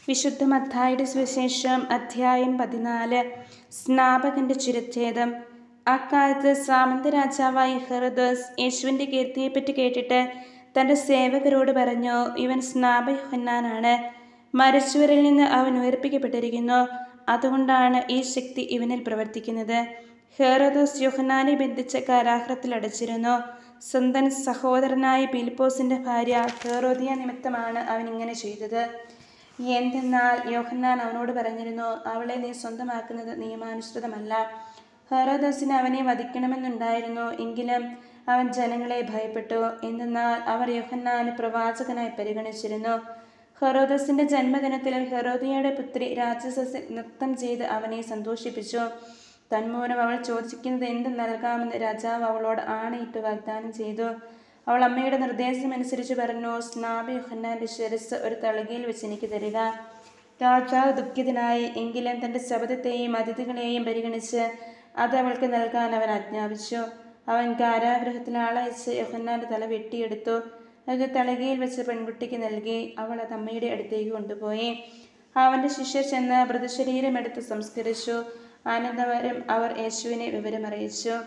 വിശുദ്ധ മത്തായിയുടെ സുവിശേഷം അധ്യായം 14. സ്നാപകന്റെ ശിരച്ഛേദം. അക്കാലത്ത് സാമന്ത രാജാവായ ഹെറോദോസ് യേശുവിൻ്റെ കീർത്തിയെപ്പറ്റി കേട്ടിട്ട് തൻ്റെ സേവകരോട് പറഞ്ഞു, ഇവൻ സ്നാപക യോഹന്നാനാണ്. മരിച്ചവരിൽ നിന്ന് അവൻ ഉയർപ്പിക്കപ്പെട്ടിരിക്കുന്നു. അതുകൊണ്ടാണ് ഈ ശക്തി ഇവനിൽ പ്രവർത്തിക്കുന്നത്. ഹെറോദോസ് യോഹന്നാനെ ബന്ധിച്ച് കാരാഗൃഹത്തിൽ അടച്ചിരുന്നു. സ്വന്തം സഹോദരനായ ഫിലിപ്പോസിൻ്റെ ഭാര്യ ഹെറോദിയ നിമിത്തമാണ് അവൻ ഇങ്ങനെ ചെയ്തത്. എന്തെന്നാൽ യോഹന്നാൻ അവനോട് പറഞ്ഞിരുന്നു, അവളെ നീ സ്വന്തമാക്കുന്നത് നിയമാനുസൃതമല്ല. ഹെറോദോസിന് അവനെ വധിക്കണമെന്നുണ്ടായിരുന്നു. എങ്കിലും അവൻ ജനങ്ങളെ ഭയപ്പെട്ടു. എന്തെന്നാൽ അവർ യോഹന്നാനെ പ്രവാചകനായി പരിഗണിച്ചിരുന്നു. ഹെറോദോസിന്റെ ജന്മദിനത്തിൽ ഹെറോദിയയുടെ പുത്രി രാജസദസ്സിൽ നൃത്തം ചെയ്ത് അവനെ സന്തോഷിപ്പിച്ചു. തന്മൂലം അവൾ ചോദിക്കുന്നത് എന്ത് നൽകാമെന്ന് രാജാവ് അവളോട് ആണയിട്ട് വാഗ്ദാനം ചെയ്തു. അവൾ അമ്മയുടെ നിർദ്ദേശമനുസരിച്ച് പറഞ്ഞു, സ്നാപക യോഹന്നാന്റെ ശിരസ്സ് ഒരു തളികയിൽ വെച്ച് എനിക്ക് തരിക. രാജാവ് ദുഃഖിതനായി. എങ്കിലും തൻ്റെ ശബ്ദത്തെയും അതിഥികളെയും പരിഗണിച്ച് അത് അവൾക്ക് നൽകാൻ അവൻ ആജ്ഞാപിച്ചു. അവൻ കാരാഗൃഹത്തിൽ ആളയച്ച് യോഹന്നാന്റെ തല വെട്ടിയെടുത്തു. അത് തളികയിൽ വെച്ച് പെൺകുട്ടിക്ക് നൽകി. അവൾ അത് അമ്മയുടെ അടുത്തേക്ക് കൊണ്ടുപോയി. അവൻ്റെ ശിഷ്യർ ചെന്ന് മൃതശരീരമെടുത്ത് സംസ്കരിച്ചു. അനന്തരം അവർ യേശുവിനെ വിവരമറിയിച്ചു.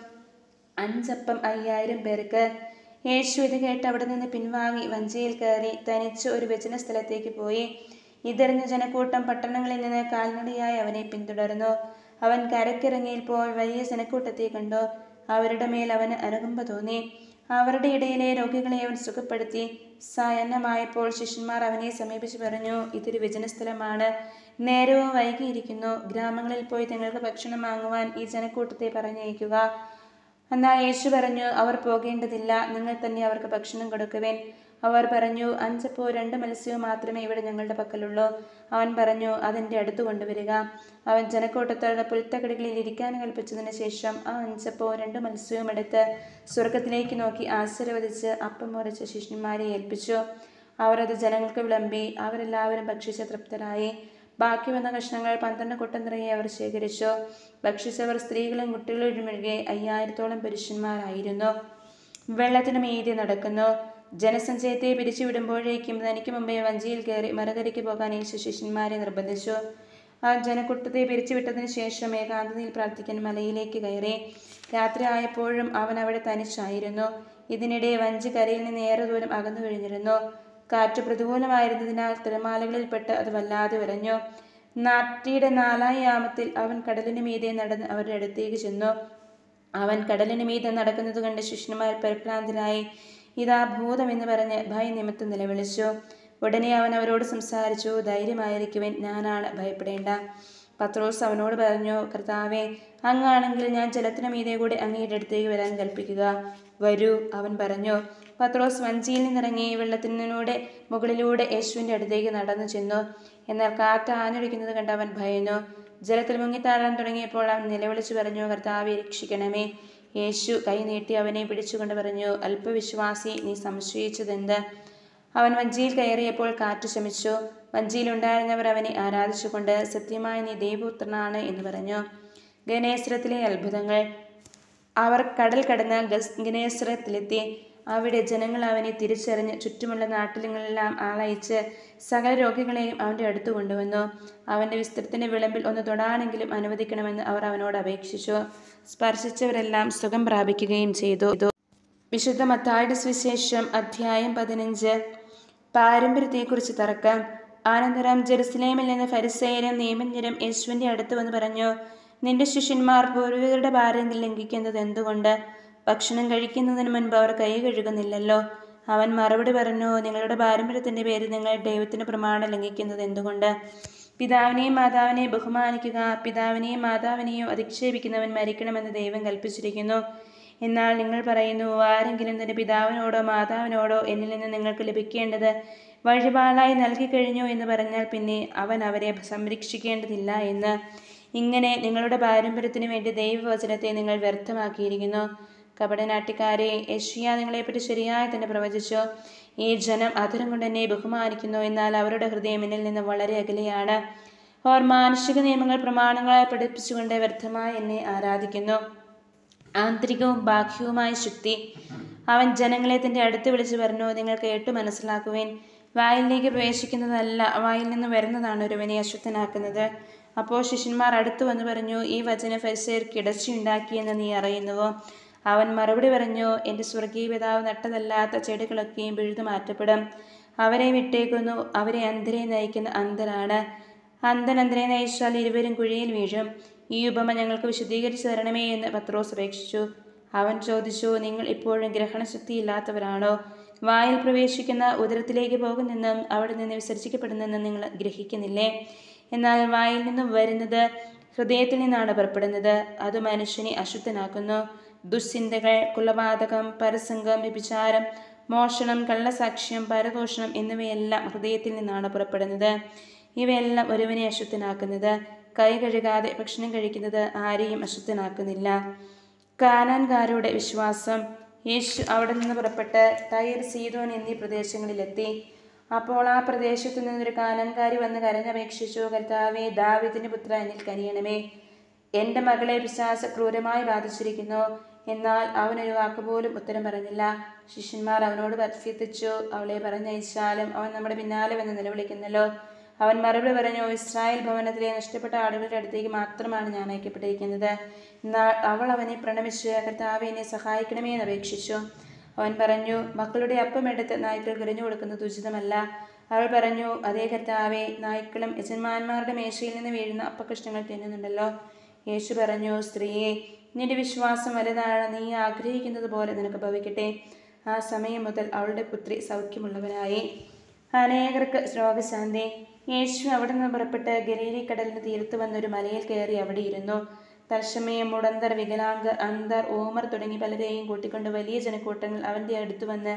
5 അപ്പം 5000 പേർക്ക്. യേശു ഇത് കേട്ട് അവിടെ നിന്ന് പിൻവാങ്ങി വഞ്ചിയിൽ കയറി തനിച്ച് ഒരു വിജന സ്ഥലത്തേക്ക് പോയി. ഇതറിഞ്ഞ ജനക്കൂട്ടം പട്ടണങ്ങളിൽ നിന്ന് കാൽനടയായി അവനെ പിന്തുടർന്നു. അവൻ കരക്കിറങ്ങിയപ്പോൾ വലിയ ജനക്കൂട്ടത്തെ കണ്ടു. അവരുടെ മേൽ അവന് അനുകമ്പ തോന്നി. അവരുടെ ഇടയിലെ രോഗികളെ അവൻ സുഖപ്പെടുത്തി. സായാഹ്നമായപ്പോൾ ശിഷ്യന്മാർ അവനെ സമീപിച്ച് പറഞ്ഞു, ഇതൊരു വിജനസ്ഥലമാണ്, നേരവും വൈകിയിരിക്കുന്നു. ഗ്രാമങ്ങളിൽ പോയി നിങ്ങൾക്ക് ഭക്ഷണം വാങ്ങുവാൻ ഈ ജനക്കൂട്ടത്തെ പറഞ്ഞയക്കുക. എന്നാൽ യേശു പറഞ്ഞു, അവർ പോകേണ്ടതില്ല, നിങ്ങൾ തന്നെ അവർക്ക് ഭക്ഷണം കൊടുക്കുവിൻ. അവർ പറഞ്ഞു, 5 അപ്പവും 2 മത്സ്യവും മാത്രമേ ഇവിടെ ഞങ്ങളുടെ പക്കലുള്ളൂ. അവൻ പറഞ്ഞു, അതെൻ്റെ അടുത്ത് കൊണ്ടുവരിക. അവൻ ജനക്കൂട്ടത്തോട് പുൽത്തകിടികളിൽ ഇരിക്കാൻ കൽപ്പിച്ചതിന് ശേഷം ആ 5 അപ്പവും 2 മത്സ്യവും എടുത്ത് സ്വർഗത്തിലേക്ക് നോക്കി ആശീർവദിച്ച് അപ്പം മുറിച്ച് ശിഷ്യന്മാരെ ഏൽപ്പിച്ചു. അവർ അത് ജനങ്ങൾക്ക് വിളമ്പി. അവരെല്ലാവരും ഭക്ഷിച്ച് തൃപ്തരായി. ബാക്കി വന്ന കഷ്ണങ്ങൾ 12 കുട്ടം നിറയെ അവർ ശേഖരിച്ചു. ഭക്ഷിച്ചവർ സ്ത്രീകളും കുട്ടികളും ഒഴികെ 5000-ഓളം പുരുഷന്മാരായിരുന്നു. വെള്ളത്തിന് മീതെ നടക്കുന്നു. ജനസഞ്ചയത്തെ പിരിച്ചുവിടുമ്പോഴേക്കും തനിക്ക് മുമ്പേ വഞ്ചിയിൽ കയറി മറുകരയ്ക്ക് പോകാൻ യേശു ശിഷ്യന്മാരെ നിർബന്ധിച്ചു. ആ ജനക്കൂട്ടത്തെ പിരിച്ചുവിട്ടതിന് ശേഷം ഏകാന്തതയിൽ പ്രാർത്ഥിക്കാൻ മലയിലേക്ക് കയറി. രാത്രി ആയപ്പോഴും അവൻ അവിടെ തനിച്ചായിരുന്നു. ഇതിനിടെ വഞ്ചി കരയിൽ നിന്ന് ഏറെ ദൂരം അകന്നു കഴിഞ്ഞിരുന്നു. കാറ്റ് പ്രതികൂലമായിരുന്നതിനാൽ തിരമാലകളിൽപ്പെട്ട് അത് വല്ലാതെ ഉരഞ്ഞു. രാത്രിയുടെ 4-ാം യാമത്തിൽ അവൻ കടലിന് മീതെ നടന്ന് അവരുടെ അടുത്തേക്ക് ചെന്നു. അവൻ കടലിന് മീതെ നടക്കുന്നത് കണ്ട് ശിഷ്യന്മാർ പരിഭ്രാന്തരായി. ഇതാ ഭൂതം എന്ന് പറഞ്ഞ് ഭയനിമിത്തം നിലവിളിച്ചു. ഉടനെ അവൻ അവരോട് സംസാരിച്ചു, ധൈര്യമായിരിക്കുവിൻ, ഞാനാണ്, ഭയപ്പെടേണ്ട. പത്രോസ് അവനോട് പറഞ്ഞു, കർത്താവേ, അങ്ങാണെങ്കിൽ ഞാൻ ജലത്തിനു മീതെ കൂടി അങ്ങയുടെ അടുത്തേക്ക് വരാൻ കൽപ്പിക്കുക. വരൂ, അവൻ പറഞ്ഞു. പത്രോസ് വഞ്ചിയിൽ നിന്നിറങ്ങി വെള്ളത്തിനൂടെ മുകളിലൂടെ യേശുവിൻ്റെ അടുത്തേക്ക് നടന്നു ചെന്നു. എന്നാൽ കാറ്റ് ആഞ്ഞടിക്കുന്നത് കണ്ട് അവൻ ഭയന്നു. ജലത്തിൽ മുങ്ങിത്താഴാൻ തുടങ്ങിയപ്പോൾ അവൻ നിലവിളിച്ചു പറഞ്ഞു, കർത്താവെ, രക്ഷിക്കണമേ. യേശു കൈ നീട്ടി അവനെ പിടിച്ചുകൊണ്ട് പറഞ്ഞു, അല്പവിശ്വാസി, നീ സംശയിച്ചതെന്ത്? അവൻ വഞ്ചിയിൽ കയറിയപ്പോൾ കാറ്റ് ശമിച്ചു. വഞ്ചിയിലുണ്ടായിരുന്നവർ അവനെ ആരാധിച്ചുകൊണ്ട്, സത്യമായി നീ ദൈവപുത്രനാണ് എന്ന് പറഞ്ഞു. ഗനേസരത്തിലെ അത്ഭുതങ്ങൾ. അവർ കടൽ കടന്ന് ഗനേസരത്തിലെത്തി. അവിടെ ജനങ്ങൾ അവനെ തിരിച്ചറിഞ്ഞ് ചുറ്റുമുള്ള നാട്ടിലെല്ലാം ആളയച്ച് സകല രോഗികളെയും അവൻ്റെ അടുത്ത് കൊണ്ടുവന്നു. അവൻ്റെ വസ്ത്രത്തിൻ്റെ വിളമ്പിൽ ഒന്ന് തൊടാനെങ്കിലും അനുവദിക്കണമെന്ന് അവർ അവനോട് അപേക്ഷിച്ചു. സ്പർശിച്ചവരെല്ലാം സുഖം പ്രാപിക്കുകയും ചെയ്തു. വിശുദ്ധ മത്തായിയുടെ സുവിശേഷം അധ്യായം 15. പാരമ്പര്യത്തെക്കുറിച്ച് തർക്കം. അനന്തരം ജെറുസലേമിൽ നിന്ന് ഫരിസേയരും നിയമജ്ഞരും യേശുവിൻ്റെ അടുത്ത് വന്ന് പറഞ്ഞു, നിന്റെ ശിഷ്യന്മാർ പൂർവികരുടെ പാരമ്പര്യം ലംഘിക്കുന്നത് എന്തുകൊണ്ട്? ഭക്ഷണം കഴിക്കുന്നതിന് മുൻപ് അവർ കൈ കഴുകുന്നില്ലല്ലോ. അവൻ മറുപടി പറഞ്ഞു, നിങ്ങളുടെ പാരമ്പര്യത്തിൻ്റെ പേരിൽ നിങ്ങൾ ദൈവത്തിൻ്റെ പ്രമാണം ലംഘിക്കുന്നത് എന്തുകൊണ്ട്? പിതാവിനെയും മാതാവിനെയും ബഹുമാനിക്കുക. പിതാവിനെയും മാതാവിനെയോ അധിക്ഷേപിക്കുന്നവൻ മരിക്കണമെന്ന് ദൈവം കൽപ്പിച്ചിരിക്കുന്നു. എന്നാൽ നിങ്ങൾ പറയുന്നു, ആരെങ്കിലും തൻ്റെ പിതാവിനോടോ മാതാവിനോടോ എന്നിൽ നിന്ന് നിങ്ങൾക്ക് ലഭിക്കേണ്ടത് വഴിപാടായി നൽകിക്കഴിഞ്ഞു എന്ന് പറഞ്ഞാൽ പിന്നെ അവൻ അവരെ സംരക്ഷിക്കേണ്ടതില്ല എന്ന്. ഇങ്ങനെ നിങ്ങളുടെ പാരമ്പര്യത്തിനു വേണ്ടി ദൈവവചനത്തെ നിങ്ങൾ വ്യർത്ഥമാക്കിയിരിക്കുന്നു. കപടനാട്യക്കാരെ, യെശയ്യാ നിങ്ങളെപ്പറ്റി ശരിയായി തന്നെ പ്രവചിച്ചു. ഈ ജനം അധരം കൊണ്ട് എന്നെ ബഹുമാനിക്കുന്നു, എന്നാൽ അവരുടെ ഹൃദയം എന്നിൽ നിന്ന് വളരെ അകലെയാണ്. അവർ മാനുഷിക നിയമങ്ങൾ പ്രമാണങ്ങളായി പഠിപ്പിച്ചുകൊണ്ട് വ്യർത്ഥമായി എന്നെ ആരാധിക്കുന്നു. ആന്തരികവും ബാഹ്യവുമായ ശക്തി. അവൻ ജനങ്ങളെ തൻ്റെ അടുത്ത് വിളിച്ചു പറഞ്ഞു, നിങ്ങൾ കേട്ടു മനസ്സിലാക്കുവിൻ. വായിലേക്ക് പ്രവേശിക്കുന്നതല്ല, വായിൽ നിന്ന് വരുന്നതാണ് ഒരുവനെ അശുദ്ധനാക്കുന്നത്. അപ്പോൾ ശിഷ്യന്മാർ അടുത്തു വന്ന് പറഞ്ഞു, ഈ വചനം ഫരിസേയർക്ക് ഇടർച്ചയുണ്ടാക്കിയെന്ന് നീ അറിയുന്നുവോ? അവൻ മറുപടി പറഞ്ഞു, എൻ്റെ സ്വർഗീയ പിതാവ് നട്ടതല്ലാത്ത ചെടികളൊക്കെയും പിഴുതു മാറ്റപ്പെടും. അവരെ വിട്ടേക്കുന്നു, അവരെ അന്ധരെ നയിക്കുന്ന അന്ധരാണ്. അന്ധരെ നയിച്ചാൽ ഇരുവരും കുഴിയിൽ വീഴും. ഈ ഉപമ ഞങ്ങൾക്ക് വിശദീകരിച്ചു തരണമേ എന്ന് പത്രോസ് അപേക്ഷിച്ചു. അവൻ ചോദിച്ചു, നിങ്ങൾ ഇപ്പോഴും ഗ്രഹണശക്തിയില്ലാത്തവരാണോ? വായിൽ പ്രവേശിക്കുന്ന ഉദരത്തിലേക്ക് പോകുന്നെന്നും അവിടെ നിന്ന് വിസർജിക്കപ്പെടുന്നെന്നും നിങ്ങൾ ഗ്രഹിക്കുന്നില്ലേ? എന്നാൽ വായിൽ നിന്നും വരുന്നത് ഹൃദയത്തിൽ നിന്നാണ് പുറപ്പെടുന്നത്, അത് മനുഷ്യനെ അശുദ്ധനാക്കുന്നു. ദുശ്ചിന്തകൾ, കുലപാതകം, പരസംഗം, വ്യഭിചാരം, മോഷണം, കള്ളസാക്ഷ്യം, പരദൂഷണം എന്നിവയെല്ലാം ഹൃദയത്തിൽ നിന്നാണ് പുറപ്പെടുന്നത്. ഇവയെല്ലാം ഒരുവനെ അശുദ്ധനാക്കുന്നത്. കൈ കഴുകാതെ ഭക്ഷണം കഴിക്കുന്നത് ആരെയും അശുദ്ധനാക്കുന്നില്ല. കാനാൻകാരുടെ വിശ്വാസം. യേശു അവിടെ നിന്ന് പുറപ്പെട്ട് ടൈർ, സീദോൻ എന്നീ പ്രദേശങ്ങളിലെത്തി. അപ്പോൾ ആ പ്രദേശത്തു നിന്നൊരു കാനാൻകാരി വന്ന് കരഞ്ഞപേക്ഷിച്ചു, കർത്താവേ, ദാവീദിന്റെ പുത്ര, എന്നിൽ കനിയണമേ. എൻ്റെ മകളെ പിശാച് ക്രൂരമായി ബാധിച്ചിരിക്കുന്നു. എന്നാൽ അവനൊരു വാക്കുപോലും ഉത്തരം പറഞ്ഞില്ല. ശിഷ്യന്മാർ അവനോട് അഭ്യർത്ഥിച്ചു, അവളെ പറഞ്ഞയച്ചാലും അവൻ നമ്മുടെ പിന്നാലെ വന്ന് നിലവിളിക്കുന്നല്ലോ. അവൻ മറുപടി പറഞ്ഞു, ഇസ്രായേൽ ഭവനത്തിലെ നഷ്ടപ്പെട്ട ആടുകളുടെ അടുത്തേക്ക് മാത്രമാണ് ഞാൻ അയക്കപ്പെട്ടിരിക്കുന്നത്. എന്നാൽ അവൾ അവനെ പ്രണമിച്ച്, കർത്താവേ, എന്നെ സഹായിക്കണമേ എന്ന് അപേക്ഷിച്ചു. അവൻ പറഞ്ഞു, മക്കളുടെ അപ്പം എടുത്ത് നായ്ക്കൾ എറിഞ്ഞു കൊടുക്കുന്നത് ഉചിതമല്ല. അവൾ പറഞ്ഞു, അതേ കർത്താവേ, നായ്ക്കളും യജമാന്മാരുടെ മേശയിൽ നിന്ന് വീഴുന്ന അപ്പകഷ്ണങ്ങൾ തിന്നുന്നുണ്ടല്ലോ. യേശു പറഞ്ഞു, സ്ത്രീയെ, നിന്റെ വിശ്വാസം വലുതാണ്, നീ ആഗ്രഹിക്കുന്നത് പോലെ നിനക്ക് ഭവിക്കട്ടെ. ആ സമയം മുതൽ അവളുടെ പുത്രി സൗഖ്യമുള്ളവനായി. അനേകർക്ക് രോഗശാന്തി. യേശു അവിടെ നിന്ന് പുറപ്പെട്ട് ഗലീലി കടലിന് തീരത്ത് വന്നൊരു മലയിൽ കയറി അവിടെ ഇരുന്നു. തത്സമയം മുടന്തർ, വികലാംഗർ, അന്ധർ, ഊമർ തുടങ്ങി പലരെയും കൂട്ടിക്കൊണ്ട് വലിയ ജനക്കൂട്ടങ്ങൾ അവൻ്റെ അടുത്ത് വന്ന്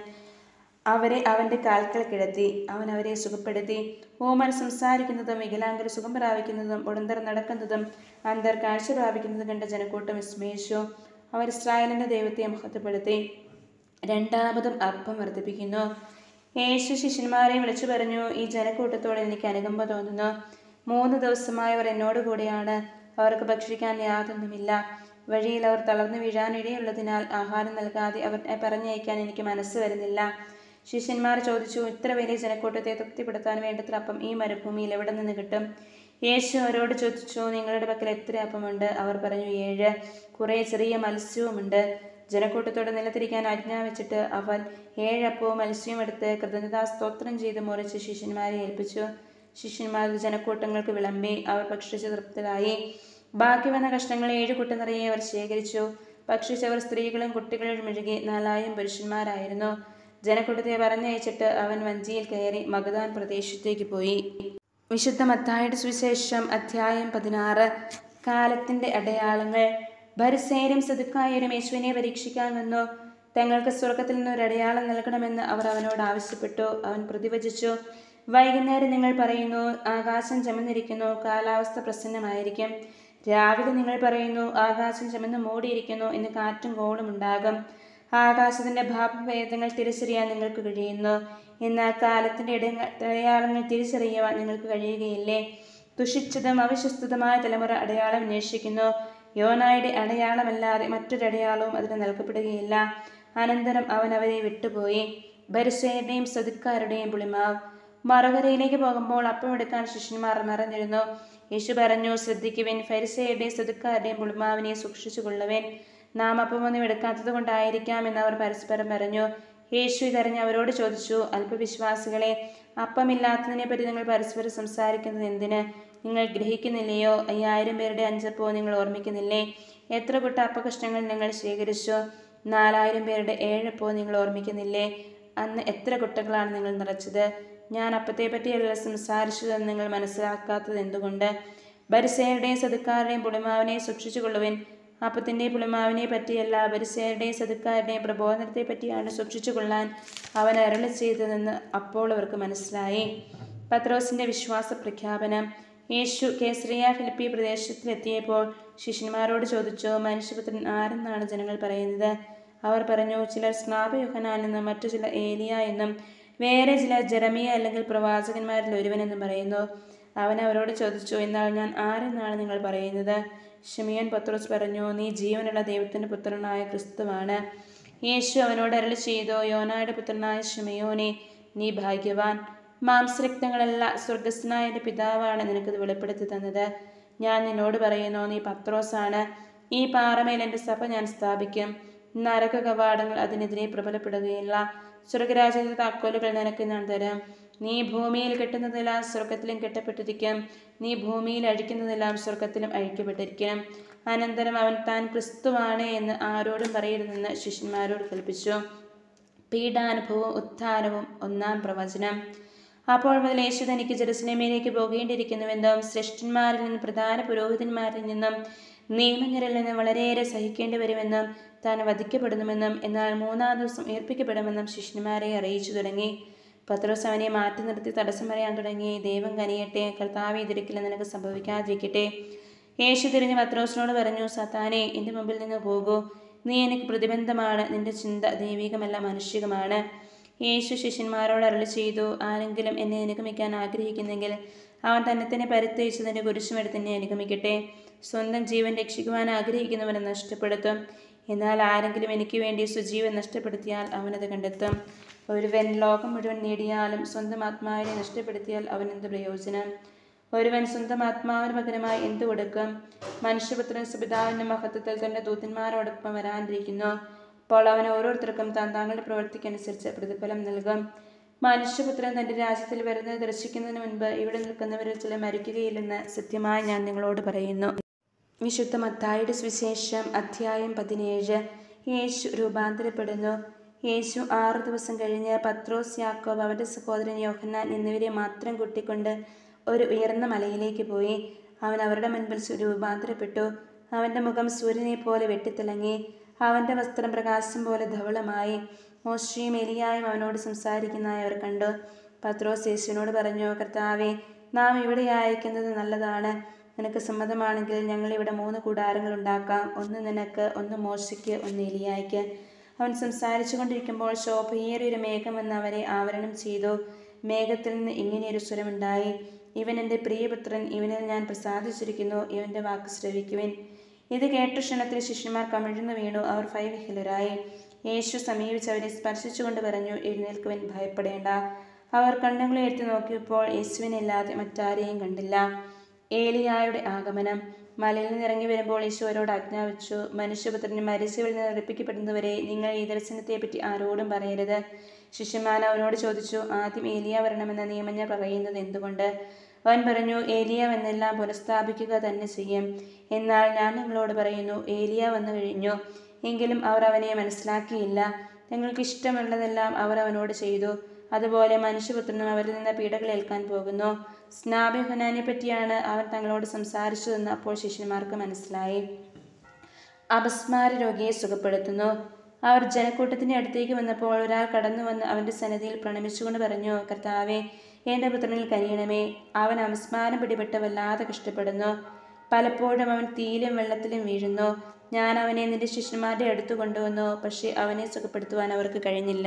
അവരെ അവൻ്റെ കാൽക്കൽ കിടത്തി. അവൻ അവരെ സുഖപ്പെടുത്തി. ഊമർ സംസാരിക്കുന്നതും വികലാംഗർ സുഖം പ്രാപിക്കുന്നതും മുടന്തർ നടക്കുന്നതും അന്ധർ കാഴ്ച പ്രാപിക്കുന്നതും കണ്ട ജനക്കൂട്ടം വിസ്മയിച്ചു. അവർ ഇസ്രായേലിൻ്റെ ദൈവത്തെ മഹത്വപ്പെടുത്തി. രണ്ടാമതും അപ്പം വർദ്ധിപ്പിക്കുന്നു. യേശു ശിഷ്യന്മാരെ വിളിച്ചു പറഞ്ഞു, ഈ ജനക്കൂട്ടത്തോട് എനിക്ക് അനുകമ്പ തോന്നുന്നു. 3 ദിവസമായി അവർ എന്നോട് കൂടെയാണ്. അവർക്ക് ഭക്ഷിക്കാൻ യാതൊന്നുമില്ല. വഴിയിൽ അവർ തളർന്നു വീഴാനിടയുള്ളതിനാൽ ആഹാരം നൽകാതെ അവരെ പറഞ്ഞയക്കാൻ എനിക്ക് മനസ്സ് വരുന്നില്ല. ശിഷ്യന്മാർ ചോദിച്ചു, ഇത്ര വലിയ ജനക്കൂട്ടത്തെ തൃപ്തിപ്പെടുത്താൻ വേണ്ടത്ര അപ്പം ഈ മരുഭൂമിയിൽ എവിടെ നിന്ന് കിട്ടും? യേശു അവരോട് ചോദിച്ചു, നിങ്ങളുടെ പക്കൽ എത്ര അപ്പമുണ്ട്? അവർ പറഞ്ഞു, 7. കുറേ ചെറിയ മത്സ്യവുമുണ്ട്. ജനക്കൂട്ടത്തോട് നിലത്തിരിക്കാൻ ആജ്ഞാപിച്ചിട്ട് അവൻ 7 അപ്പവും മത്സ്യവും എടുത്ത് കൃതജ്ഞതാ സ്തോത്രം ചെയ്ത് മുറിച്ച് ശിഷ്യന്മാരെ ഏൽപ്പിച്ചു. ശിഷ്യന്മാർ ജനക്കൂട്ടങ്ങൾക്ക് വിളമ്പി. അവർ ഭക്ഷിച്ച് തൃപ്തരായി. ബാക്കി വന്ന കഷ്ണങ്ങൾ 7 കുട്ട നിറയെ അവർ ശേഖരിച്ചു. ഭക്ഷിച്ചവർ സ്ത്രീകളും കുട്ടികളും ഒഴികെ 4000 പുരുഷന്മാരായിരുന്നു. ജനക്കൂട്ടത്തെ പറഞ്ഞയച്ചിട്ട് അവൻ വഞ്ചിയിൽ കയറി മഗ്ദാൻ പ്രദേശത്തേക്ക് പോയി. വിശുദ്ധ മത്തായിയുടെ സുവിശേഷം അധ്യായം 16. കാലത്തിന്റെ അടയാളങ്ങൾ. ഫരിസേയരും സദുക്കായരും യേശുവിനെ പരീക്ഷിക്കാൻ വന്നു. തങ്ങൾക്ക് സ്വർഗത്തിൽ നിന്ന് ഒരു അടയാളം നൽകണമെന്ന് അവർ അവനോട് ആവശ്യപ്പെട്ടു. അവൻ പ്രതിവചിച്ചു, വൈകുന്നേരം നിങ്ങൾ പറയുന്നു, ആകാശം ചമന്നിരിക്കുന്നു, കാലാവസ്ഥ പ്രസന്നമായിരിക്കും. രാവിലെ നിങ്ങൾ പറയുന്നു, ആകാശം ചമന്ന് മൂടിയിരിക്കുന്നു, ഇന്ന് കാറ്റും കോളും ഉണ്ടാകും. ആകാശത്തിന്റെ ഭാവഭേദങ്ങൾ തിരിച്ചറിയാൻ നിങ്ങൾക്ക് കഴിയുന്നു. എന്നാൽ കാലത്തിന്റെ അടയാളങ്ങൾ തിരിച്ചറിയുവാൻ നിങ്ങൾക്ക് കഴിയുകയില്ലേ? ദുഷിച്ചതും അവിശ്വസ്തതുമായ തലമുറ അടയാളം അന്വേഷിക്കുന്നു. യോനായുടെ അടയാളമല്ലാതെ മറ്റൊരു അടയാളവും അതിന് നൽകപ്പെടുകയില്ല. അനന്തരം അവൻ അവരെ വിട്ടുപോയി. ഫരിസേയരുടെയും സദുക്കാരുടെയും പുളിമാവ്. മറുകരയിലേക്ക് പോകുമ്പോൾ അപ്പം എടുക്കാൻ ശിഷ്യന്മാർ മറന്നിരുന്നു. യേശു പറഞ്ഞു, ശ്രദ്ധിക്കുവിൻ, ഫരിസേയരുടെയും സദുക്കാരുടെയും പുളിമാവിനെ സൂക്ഷിച്ചു കൊള്ളുവിൻ. നാം അപ്പമൊന്നും എടുക്കാത്തത് കൊണ്ടായിരിക്കാം എന്നവർ പരസ്പരം പറഞ്ഞു. യേശു ഇതറിഞ്ഞ് അവരോട് ചോദിച്ചു, അല്പവിശ്വാസികളെ, അപ്പമില്ലാത്തതിനെ പറ്റി നിങ്ങൾ പരസ്പരം സംസാരിക്കുന്നത് എന്തിന്? നിങ്ങൾ ഗ്രഹിക്കുന്നില്ലയോ? 5000 പേരുടെ 5 അപ്പവും നിങ്ങൾ ഓർമ്മിക്കുന്നില്ലേ? എത്ര കുട്ട അപ്പകഷ്ണങ്ങൾ നിങ്ങൾ ശേഖരിച്ചു? 4000 പേരുടെ 7 അപ്പവും നിങ്ങൾ ഓർമ്മിക്കുന്നില്ലേ? അന്ന് എത്ര കുട്ടകളാണ് നിങ്ങൾ നിറച്ചത്? ഞാൻ അപ്പത്തെ പറ്റിയല്ല സംസാരിച്ചതെന്ന് നിങ്ങൾ മനസ്സിലാക്കാത്തത് എന്തുകൊണ്ട്? ഫരിസേയരുടെയും സദുക്കാരുടെയും പുളിമാവിനെ സൂക്ഷിച്ചു കൊള്ളുവിൻ. അപ്പത്തിൻ്റെ പുളിമാവിനെ പറ്റിയല്ല, ഫരിസേയരുടെയും സദുക്കാരുടെയും പ്രബോധനത്തെ പറ്റിയാണ് സൂക്ഷിച്ചു കൊള്ളാൻ അവൻ അരുളി ചെയ്തതെന്ന് അപ്പോൾ അവർക്ക് മനസ്സിലായി. പത്രോസിന്റെ വിശ്വാസ പ്രഖ്യാപനം. യേശു കേസറിയ ഫിലിപ്പി പ്രദേശത്തിലെത്തിയപ്പോൾ ശിഷ്യന്മാരോട് ചോദിച്ചു, മനുഷ്യപുത്രൻ ആരെന്നാണ് ജനങ്ങൾ പറയുന്നത്? അവർ പറഞ്ഞു, ചിലർ സ്നാപക യോഹന്നാൻ എന്നും മറ്റു ചിലർ ഏലിയ എന്നും വേറെ ചിലർ ജെറമിയ അല്ലെങ്കിൽ പ്രവാചകന്മാരിൽ ഒരുവനെന്നും പറയുന്നു. അവൻ അവരോട് ചോദിച്ചു, എന്നാൽ ഞാൻ ആരെന്നാണ് നിങ്ങൾ പറയുന്നത്? ശിമിയോൻ പത്രോസ് പറഞ്ഞു, നീ ജീവനുള്ള ദൈവത്തിൻ്റെ പുത്രനായ ക്രിസ്തുവാണ്. യേശു അവനോട് അരുളി ചെയ്തു, യോനായുടെ പുത്രനായ ശിമിയോനെ, നീ ഭാഗ്യവാൻ. മാംസരക്തങ്ങളല്ല, സ്വർഗസ്ഥനായ എൻ്റെ പിതാവാണ് നിനക്കത് വെളിപ്പെടുത്തി തന്നത്. ഞാൻ നിന്നോട് പറയുന്നു, നീ പത്രോസാണ്. ഈ പാറമേൽ എൻ്റെ സഭ ഞാൻ സ്ഥാപിക്കും. നരക കവാടങ്ങൾ അതിനെതിരെ പ്രബലപ്പെടുകയില്ല. സ്വർഗരാജ്യത്തെ താക്കോലുകൾ നിനക്ക് ഞാൻ തരാം. നീ ഭൂമിയിൽ കെട്ടുന്നതെല്ലാം സ്വർഗത്തിലും കെട്ടപ്പെട്ടിരിക്കും. നീ ഭൂമിയിൽ അഴിക്കുന്നതെല്ലാം സ്വർഗത്തിലും അഴിക്കപ്പെട്ടിരിക്കും. അനന്തരം അവൻ താൻ ക്രിസ്തുവാണ് എന്ന് ആരോടും പറയരുതെന്ന് ശിഷ്യന്മാരോട് കൽപ്പിച്ചു. പീഡാനുഭവവും ഉത്ഥാനവും ഒന്നാം പ്രവചനം. അപ്പോൾ മുതൽ യേശു തനിക്ക് ജെറുസലേമിലേക്ക് പോകേണ്ടിയിരിക്കുന്നുവെന്നും ശ്രേഷ്ഠന്മാരിൽ നിന്നും പ്രധാന പുരോഹിതന്മാരിൽ നിന്നും നിയമജ്ഞരിൽ നിന്നും വളരെയേറെ സഹിക്കേണ്ടി വരുമെന്നും താൻ വധിക്കപ്പെടുന്നുവെന്നും എന്നാൽ 3-ാം ദിവസം ഉയർപ്പിക്കപ്പെടുമെന്നും ശിഷ്യന്മാരെ അറിയിച്ചു തുടങ്ങി. പത്രോസ് അവനെ മാറ്റി നിർത്തി തടസ്സം പറയാൻ തുടങ്ങി. ദൈവം കനിയട്ടെ, കർത്താവേ, ഇതൊരിക്കലും നിനക്ക് സംഭവിക്കാതിരിക്കട്ടെ. യേശു തിരിഞ്ഞ് പത്രോസിനോട് പറഞ്ഞു, സാത്താനേ, എൻ്റെ മുമ്പിൽ നിന്ന് പോകൂ. നീ എനിക്ക് പ്രതിബന്ധമാണ്. നിന്റെ ചിന്ത ദൈവികമല്ല, മാനുഷികമാണ്. യേശു ശിഷ്യന്മാരോട് അരുളി ചെയ്തു, ആരെങ്കിലും എന്നെ അനുഗമിക്കാൻ ആഗ്രഹിക്കുന്നെങ്കിൽ അവൻ തന്നെ പരിത്യജിച്ച് തൻ്റെ കുരിശുമെടുത്ത് എന്നെ അനുഗമിക്കട്ടെ. സ്വന്തം ജീവൻ രക്ഷിക്കുവാൻ ആഗ്രഹിക്കുന്നവനെ നഷ്ടപ്പെടുത്തും. എന്നാൽ ആരെങ്കിലും എനിക്ക് വേണ്ടി സ്വജീവൻ നഷ്ടപ്പെടുത്തിയാൽ അവനത് കണ്ടെത്തും. ഒരുവൻ ലോകം മുഴുവൻ നേടിയാലും സ്വന്തം ആത്മാവിനെ നഷ്ടപ്പെടുത്തിയാൽ അവനെന്ത് പ്രയോജനം? ഒരുവൻ സ്വന്തം ആത്മാവിന് പകരമായി എന്തു കൊടുക്കും? മനുഷ്യപുത്രൻ സുപിതാവിൻ്റെ മഹത്വത്തിൽ തൻ്റെ ദൂതന്മാരോടൊപ്പം വരാനിരിക്കുന്നു. അപ്പോൾ അവൻ ഓരോരുത്തർക്കും താങ്കളുടെ പ്രവൃത്തിക്കനുസരിച്ച് പ്രതിഫലം നൽകും. മനുഷ്യപുത്രൻ തൻ്റെ രാജ്യത്തിൽ വരുന്നത് ദർശിക്കുന്നതിന് മുൻപ് ഇവിടെ നിൽക്കുന്നവരിൽ ചിലർ മരിക്കുകയില്ലെന്ന് സത്യമായി ഞാൻ നിങ്ങളോട് പറയുന്നു. വിശുദ്ധ മത്തായിയുടെ സുവിശേഷം അധ്യായം 17. യേശു രൂപാന്തരപ്പെടുന്നു. യേശു 6 ദിവസം കഴിഞ്ഞ് പത്രോസ്, യാക്കോബ്, അവൻ്റെ സഹോദരൻ യോഹന്നാൻ എന്നിവരെ മാത്രം കൂട്ടിക്കൊണ്ട് ഒരു ഉയർന്ന മലയിലേക്ക് പോയി. അവൻ അവരുടെ മുൻപിൽ രൂപാന്തരപ്പെട്ടു. അവൻ്റെ മുഖം സൂര്യനെ പോലെ വെട്ടിത്തിളങ്ങി. അവൻ്റെ വസ്ത്രം പ്രകാശം പോലെ ധവളമായി. മോശയും എലിയായും അവനോട് സംസാരിക്കുന്നതായി അവർ കണ്ടു. പത്രോസ് യേശുവിനോട് പറഞ്ഞു, കർത്താവേ, നാം ഇവിടെ അയക്കുന്നത് നല്ലതാണ്. നിനക്ക് സമ്മതമാണെങ്കിൽ ഞങ്ങളിവിടെ 3 കൂടാരങ്ങൾ ഉണ്ടാക്കാം. ഒന്ന് നിനക്ക്, ഒന്ന് മോശയ്ക്ക്, ഒന്ന് എലിയായ്ക്ക്. അവൻ സംസാരിച്ചു കൊണ്ടിരിക്കുമ്പോൾ ശോഭയേറിയൊരു മേഘം വന്ന് അവരെ ആവരണം ചെയ്തു. മേഘത്തിൽ നിന്ന് ഇങ്ങനെയൊരു സ്വരമുണ്ടായി, ഇവൻ എൻ്റെ പ്രിയപുത്രൻ, ഇവനിൽ ഞാൻ പ്രസാദിച്ചിരിക്കുന്നു, ഇവൻ്റെ വാക്ക് ശ്രവിക്കുവിൻ. ഇത് കേട്ട ക്ഷണത്തിൽ ശിഷ്യന്മാർ കമിഴ്ന്നു വീണു. അവർ ഭയവിഹ്വലരായി. യേശു സമീപിച്ച് അവരെ സ്പർശിച്ചുകൊണ്ട് പറഞ്ഞു, എഴുന്നേൽക്കുവിൻ, ഭയപ്പെടേണ്ട. അവർ കണ്ണുകളുയർത്തി നോക്കിയപ്പോൾ യേശുവിനല്ലാതെ മറ്റാരെയും കണ്ടില്ല. ഏലിയായുടെ ആഗമനം. മലയിൽ നിന്ന് ഇറങ്ങി വരുമ്പോൾ യേശു അവരോട് ആജ്ഞാപിച്ചു, മനുഷ്യപുത്രന് മരിച്ചവരിൽ നിന്ന് ഉറപ്പിക്കപ്പെടുന്നവരെ നിങ്ങൾ ഈ ദർശനത്തെപ്പറ്റി ആരോടും പറയരുത്. ശിഷ്യന്മാർ അവനോട് ചോദിച്ചു, ആദ്യം ഏലിയ വരണമെന്ന് നിയമജ്ഞർ പറയുന്നത് എന്തുകൊണ്ട്? അവൻ പറഞ്ഞു, ഏലിയാവെന്നെല്ലാം പുനഃസ്ഥാപിക്കുക തന്നെ ചെയ്യും. എന്നാൽ ഞാൻ നിങ്ങളോട് പറയുന്നു, ഏലിയ വന്നു കഴിഞ്ഞു, എങ്കിലും അവർ അവനെ മനസ്സിലാക്കിയില്ല. തങ്ങൾക്ക് ഇഷ്ടമുള്ളതെല്ലാം അവർ അവനോട് ചെയ്തു. അതുപോലെ മനുഷ്യപുത്രനും അവരിൽ നിന്ന് പീഡകൾ ഏൽക്കാൻ പോകുന്നു. സ്നാപക യോഹന്നാനെ പറ്റിയാണ് അവൻ തങ്ങളോട് സംസാരിച്ചതെന്ന് അപ്പോൾ ശിഷ്യന്മാർക്ക് മനസ്സിലായി. അപസ്മാര രോഗിയെ സുഖപ്പെടുത്തുന്നു. അവർ ജനക്കൂട്ടത്തിൻ്റെ അടുത്തേക്ക് വന്നപ്പോൾ ഒരാൾ കടന്നു വന്ന് അവൻ്റെ സന്നിധിയിൽ പ്രണമിച്ചുകൊണ്ട് പറഞ്ഞു, കർത്താവേ, എൻ്റെ പുത്രനിൽ കനിയണമേ. അവൻ അപസ്മാരം പിടിപെട്ട് വല്ലാതെ കഷ്ടപ്പെടുന്നു. പലപ്പോഴും അവൻ തീയിലും വെള്ളത്തിലും വീഴുന്നു. ഞാൻ അവനെ നിന്റെ ശിഷ്യന്മാരുടെ അടുത്ത് കൊണ്ടുവന്നു, പക്ഷേ അവനെ സുഖപ്പെടുത്തുവാൻ അവർക്ക് കഴിഞ്ഞില്ല.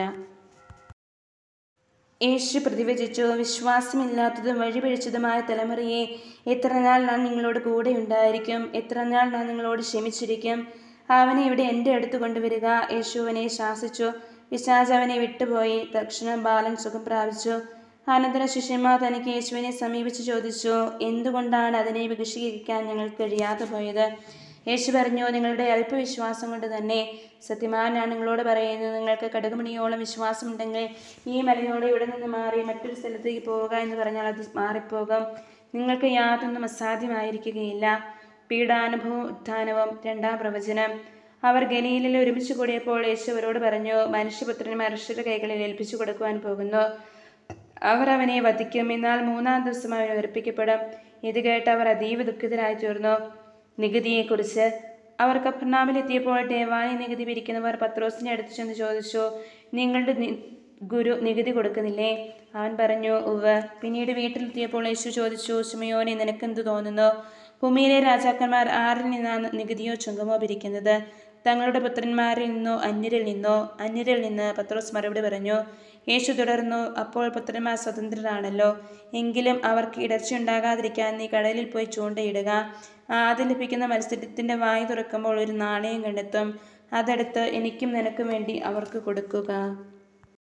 യേശു പ്രതിവചിച്ചു, വിശ്വാസമില്ലാത്തതും വഴിപിഴച്ചതുമായ തലമുറയെ, എത്ര നാൾ ഞാൻ നിങ്ങളോട് കൂടെ ഉണ്ടായിരിക്കും? എത്ര നാൾ ഞാൻ നിങ്ങളോട് ക്ഷമിച്ചിരിക്കും? അവനെ ഇവിടെ എൻ്റെ അടുത്ത് കൊണ്ടുവരിക. യേശു അവനെ ശാസിച്ചു. പിശാച് അവനെ വിട്ടുപോയി. തക്ഷണം ബാലൻ സുഖം പ്രാപിച്ചു. അനന്തരം ശിഷ്യന്മാർ തനിക്ക് യേശുവിനെ സമീപിച്ച് ചോദിച്ചു, എന്തുകൊണ്ടാണ് അതിനെ വികശീകരിക്കാൻ ഞങ്ങൾക്ക് കഴിയാതെ പോയത്? യേശു പറഞ്ഞു, നിങ്ങളുടെ അല്പവിശ്വാസം കൊണ്ട് തന്നെ. സത്യമായി ഞാൻ നിങ്ങളോട് പറയുന്നു, നിങ്ങൾക്ക് കടുകുമണിയോളം വിശ്വാസമുണ്ടെങ്കിൽ ഈ മലയോട് ഇവിടെ നിന്ന് മാറി മറ്റൊരു സ്ഥലത്തേക്ക് പോവുക എന്ന് പറഞ്ഞാൽ അത് മാറിപ്പോകും. നിങ്ങൾക്ക് യാതൊന്നും അസാധ്യമായിരിക്കുകയില്ല. പീഡാനുഭവവും ഉത്ഥാനവും. 2-ാം പ്രവചനം. അവർ ഗലീലയിൽ ഒരുമിച്ച് കൂടിയപ്പോൾ യേശു അവരോട് പറഞ്ഞു, മനുഷ്യപുത്രൻ മനുഷ്യരുടെ കൈകളിൽ ഏൽപ്പിച്ചു കൊടുക്കുവാൻ പോകുന്നു. അവർ അവനെ വധിക്കും. എന്നാൽ 3-ാം ദിവസം അവൻ ഉയർപ്പിക്കപ്പെടും. ഇത് കേട്ട് അവർ അതീവ ദുഃഖിതരായി തീർന്നു. നികുതിയെക്കുറിച്ച്. അവർ കഫർനാമിലെത്തിയപ്പോൾ ദേവാലയ നികുതി പിരിക്കുന്നവർ പത്രോസിനെ അടുത്ത് ചെന്ന് ചോദിച്ചു, നിങ്ങളുടെ ഗുരു നികുതി കൊടുക്കുന്നില്ലേ? അവൻ പറഞ്ഞു, ഉവ്വ്. പിന്നീട് വീട്ടിലെത്തിയപ്പോൾ യേശു ചോദിച്ചു, ശിമയോനെ, നിനക്കെന്ത് തോന്നുന്നു? ഭൂമിയിലെ രാജാക്കന്മാർ ആരിൽ നിന്നാണ് നികുതിയോ ചുങ്കമോ പിരിക്കുന്നത്? തങ്ങളുടെ പുത്രന്മാരിൽ നിന്നോ അന്യരിൽ നിന്നോ? അന്യരിൽ നിന്ന്. പത്രോസ് മറുപടി പറഞ്ഞു. യേശു തുടർന്നു, അപ്പോൾ പുത്രന്മാർ സ്വതന്ത്രരാണല്ലോ. എങ്കിലും അവർക്ക് ഇടർച്ചയുണ്ടാകാതിരിക്കാൻ നീ കടലിൽ പോയി ചൂണ്ടയിടുക. ആദ്യം ലഭിക്കുന്ന മത്സ്യത്തിൻ്റെ വായ് തുറക്കുമ്പോൾ ഒരു നാണയം കണ്ടെത്തും. അതെടുത്ത് എനിക്കും നിനക്കും വേണ്ടി അവർക്ക് കൊടുക്കുക.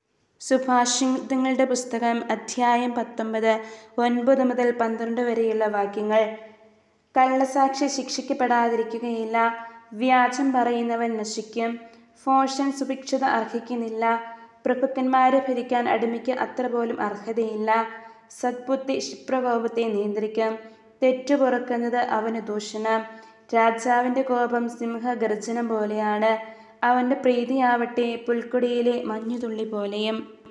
സുഭാഷിതങ്ങളുടെ പുസ്തകം അധ്യായം 19 9 മുതൽ 12 വരെയുള്ള വാക്യങ്ങൾ. കള്ളസാക്ഷി ശിക്ഷിക്കപ്പെടാതിരിക്കുകയില്ല. വ്യാജം പറയുന്നവൻ നശിക്കും. ഭോഷൻ സുഭിക്ഷത അർഹിക്കുന്നില്ല. പ്രഭുക്കന്മാരെ ഭരിക്കാൻ അടിമയ്ക്ക് അത്ര പോലും അർഹതയില്ല. സദ്ബുദ്ധി ക്ഷിപ്രകോപത്തെ നിയന്ത്രിക്കും. തെറ്റു പൊറുക്കുന്നത് അവന് ദൂഷണം. രാജാവിൻ്റെ കോപം സിംഹഗർജനം പോലെയാണ്. അവൻ്റെ പ്രീതിയാവട്ടെ പുൽക്കൊടിയിലെ മഞ്ഞുതുള്ളി പോലെയും.